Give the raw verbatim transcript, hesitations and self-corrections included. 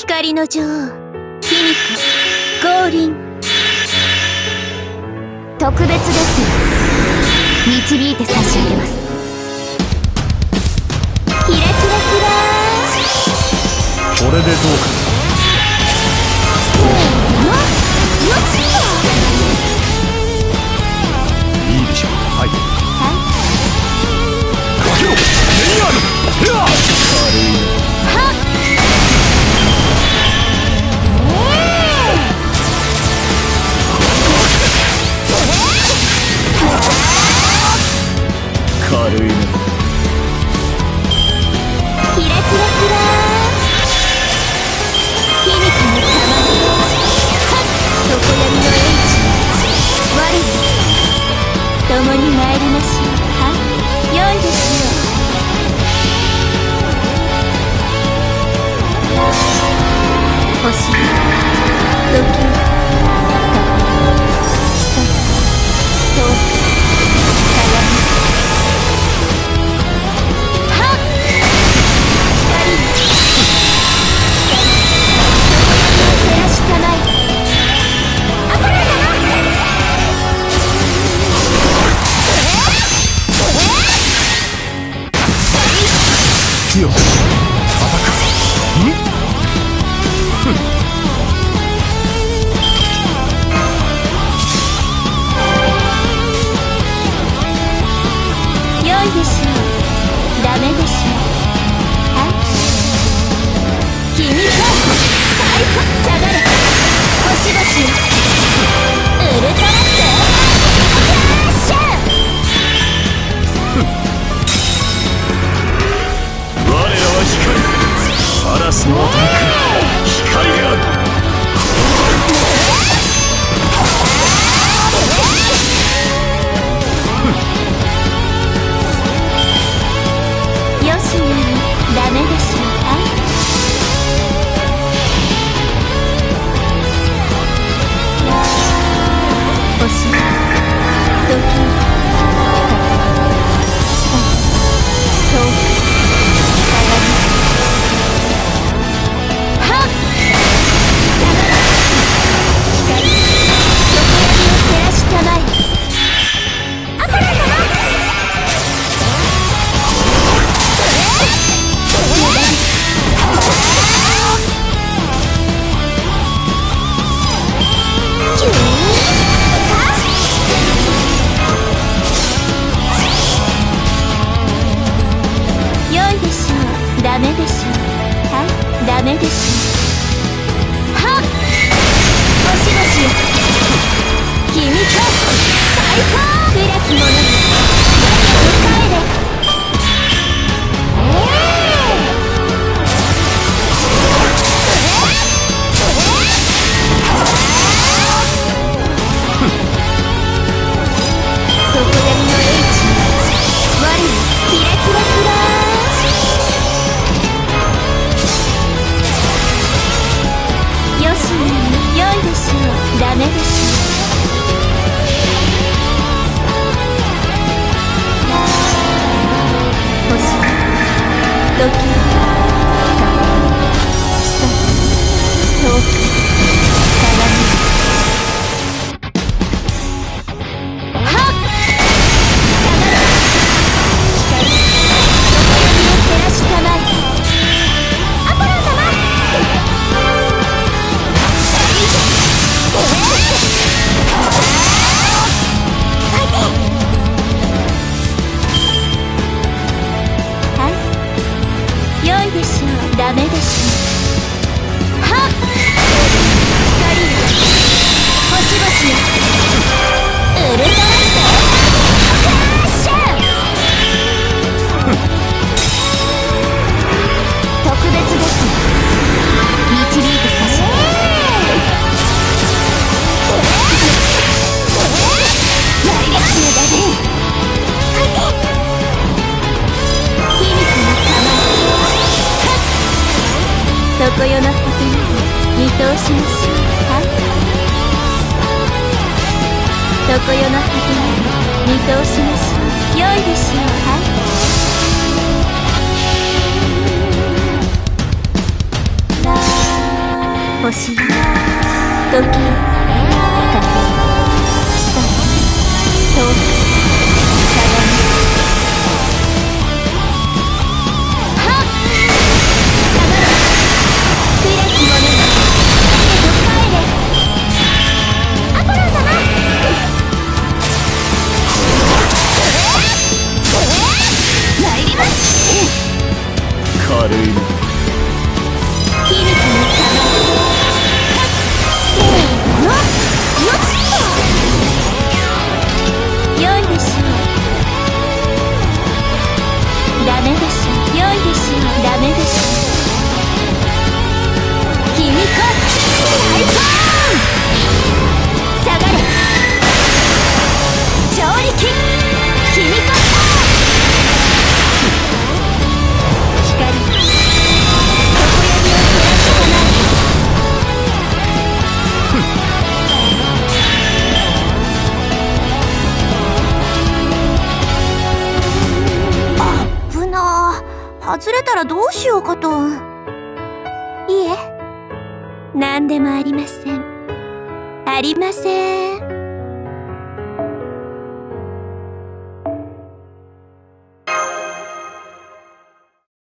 光の女王卑弥呼降臨。特別ですよ。導いて差し上げます。キラキラキラー。これでどうか。せーの、よっしゃ。いいでしょう。はいはいかけろメイアルテア軽いはっ軽いね。キラキラキラ卑弥呼の玉はっ常闇の英知我共に参りましょう。は良いですよ。星時遠く強く叩く。ん？ふん。良いでしょう。ダメでしょう。はい君か逮捕下がれ星々ウルトラセーシャー。アラスのアタック光である。よしなにダメでしょうか。星時遠くダメでしょう。はいダメでしょう。はっ星々君か最高暗き者に帰れ。常闇の英知我にキラキラキラよし良いでしょう。ダメでしょう。星時遠く鏡はっ下がれ光常闇を照らしたまえ。アポロン様良いでしょう。ダメでしょう。はっ光よ星々ウルトラセーシャー。特別です。導いて差し上げます。やりがちのだです。卑弥呼の玉常世の果てまで見通しましょう。はい常世の果てまで見通しましょう。良いでしょう。はい星よ時計かける久遠く軽いな。 響きにかまうせーのよっと良いでしょう。ダメでしょ良いでしょダメでしょ君こ大根下がれ上力君こ外れたらどうしようかと。いえ、何でもありません。ありません。